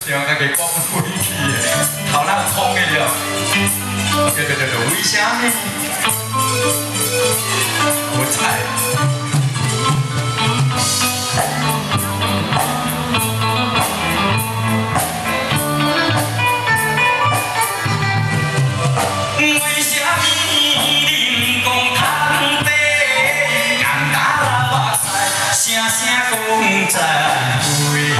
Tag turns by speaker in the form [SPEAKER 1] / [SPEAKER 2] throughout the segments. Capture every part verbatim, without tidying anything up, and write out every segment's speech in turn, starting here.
[SPEAKER 1] 像家己讲飞去的，头脑空的了。对对对对，为什么？我猜。为什么你唔讲坦白？甘打目屎，声声讲再会。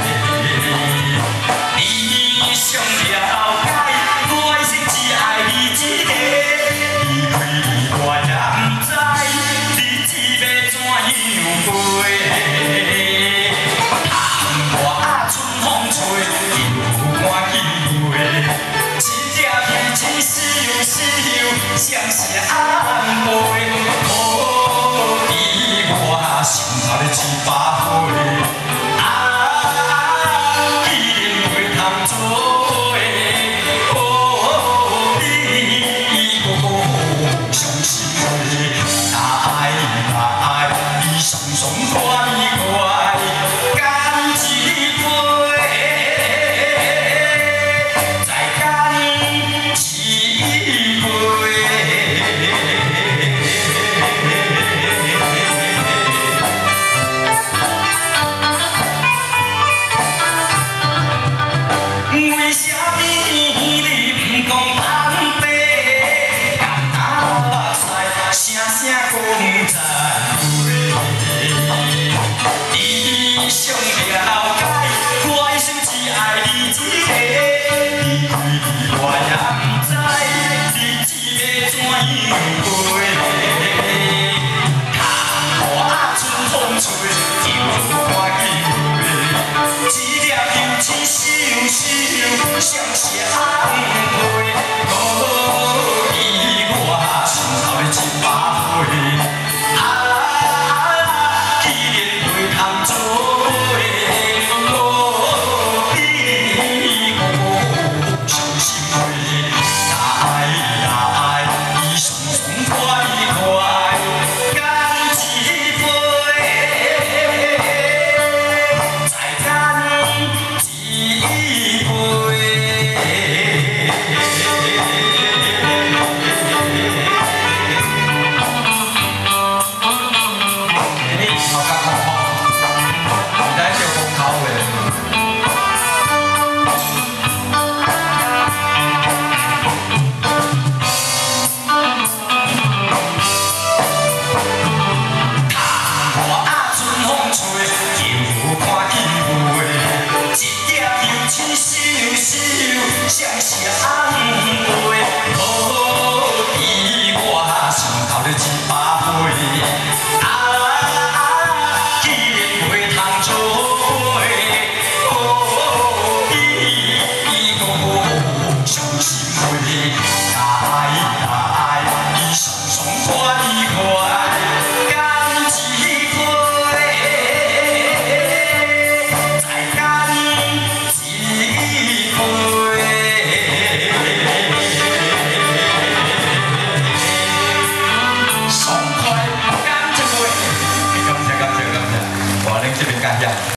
[SPEAKER 1] 想了解，我一生只爱你一个，离开你我也唔知，日子要怎样过。窗外春风吹，又赶紧回，一粒片真丝又丝又像是安慰。哦，比我想头的一百岁。 我也不知日子要怎样过。